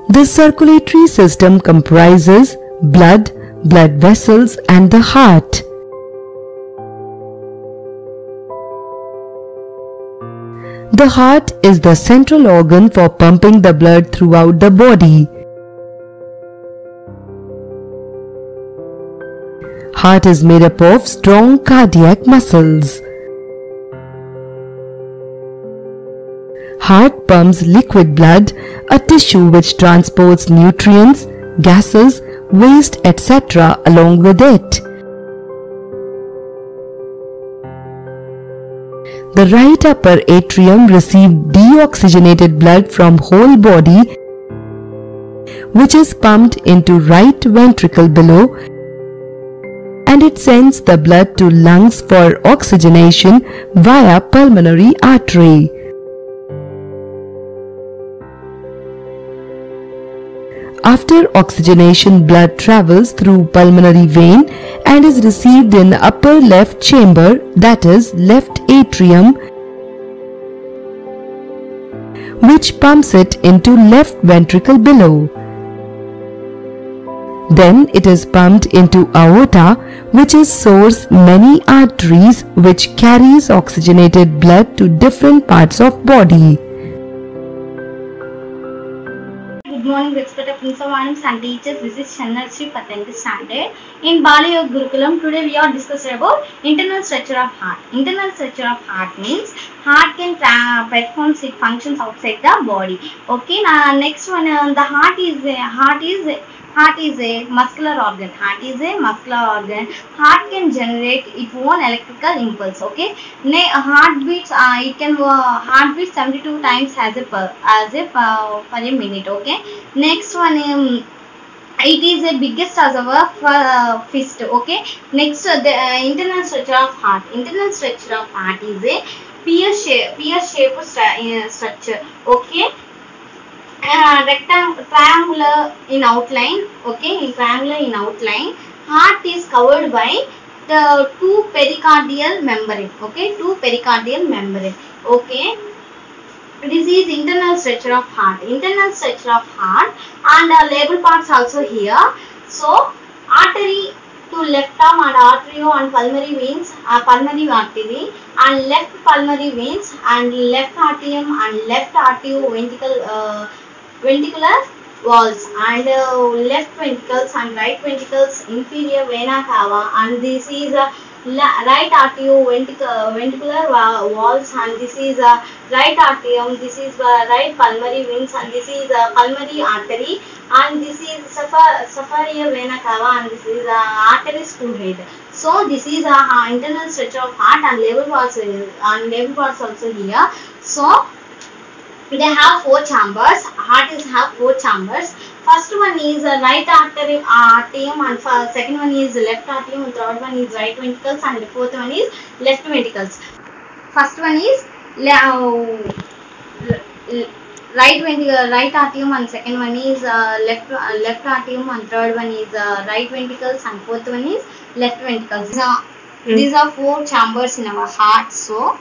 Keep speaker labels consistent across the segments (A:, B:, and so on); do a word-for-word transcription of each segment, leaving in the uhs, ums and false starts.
A: The circulatory system comprises blood, blood vessels and the heart. The heart is the central organ for pumping the blood throughout the body. Heart is made up of strong cardiac muscles. Heart pumps liquid blood, a tissue which transports nutrients, gases, waste, et cetera along with it. The right upper atrium receives deoxygenated blood from whole body, which is pumped into right ventricle below, and it sends the blood to lungs for oxygenation via pulmonary artery. After oxygenation, blood travels through pulmonary vein and is received in upper left chamber, that is left atrium, which pumps it into left ventricle below. Then it is pumped into aorta, which is source many arteries which carries oxygenated blood to different parts of body.
B: Good morning, respected principal and teachers. This is Channa Sri for tenth standard. In Bala Yoga Gurukulam, today we are discussing about internal structure of heart. Internal structure of heart means heart can perform its functions outside the body. Okay, now next one, uh, the heart is a, heart is a, heart is a muscular organ. Heart is a muscular organ. Heart can generate its own electrical impulse. Okay, ne heart beats. Uh, it can uh, heart beats seventy-two times as a per as a per, per a minute. Okay. Next one, um, it is the biggest reservoir for uh, fist. Okay. Next, uh, the uh, internal structure of heart. Internal structure of heart is a pear shape, pear shaped stru uh, structure. Okay. Uh, rectangle, triangular in outline. Okay, in triangular in outline. Heart is covered by the two pericardial membrane. Okay, two pericardial membrane. Okay. This is internal structure of heart. Internal structure of heart and uh, label parts also here. So, artery to left arm and arterio and pulmonary veins, uh, pulmonary artery and left pulmonary veins and left atrium and left arterioventricular uh, ventricular walls and uh, left ventricles and right ventricles, inferior vena cava, and this is a uh, right arterioventricular walls, and this is a right atrium, this is uh, right pulmonary veins, and this is a pulmonary artery, and this is superior vena cava, and this is a artery stool head. So this is a uh, internal structure of heart and label parts and label parts also here. So they have four chambers. Heart is have four chambers. First one is uh, right artery, atrium, and uh, second one is left atrium, and third one is right ventricles, and the fourth one is left ventricles. First one is uh, right ventricle, right atrium, and second one is uh, left uh, left atrium, and third one is uh, right ventricles, and fourth one is left ventricles. These are, mm. these are four chambers in our heart. So.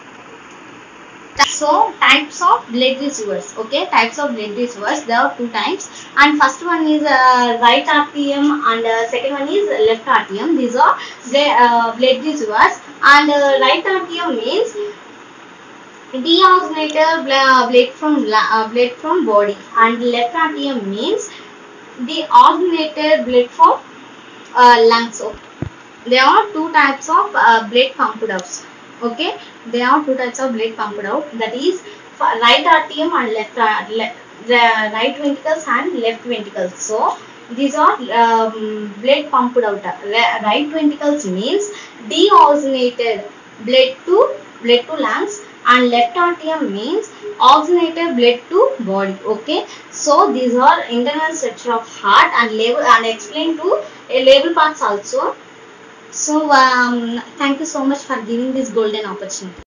B: So, types of blood receivers. Okay, types of blood receivers. There are two types, and first one is uh, right atrium, and uh, second one is left atrium. These are the uh, blood receivers, and uh, right atrium means deoxygenated blood from uh, blood from body, and left atrium means deoxygenated blood from uh, lungs. Okay. There are two types of uh, blood pumped out. Okay, there are two types of blood pumped out, that is right atrium and left, uh, left right ventricles and left ventricles. So these are um, blood pumped out. Right ventricles means deoxygenated blood to blood to lungs, and left atrium means oxygenated blood to body. Okay, so these are internal structure of heart and label and explain to a label parts also. So, um, thank you so much for giving this golden opportunity.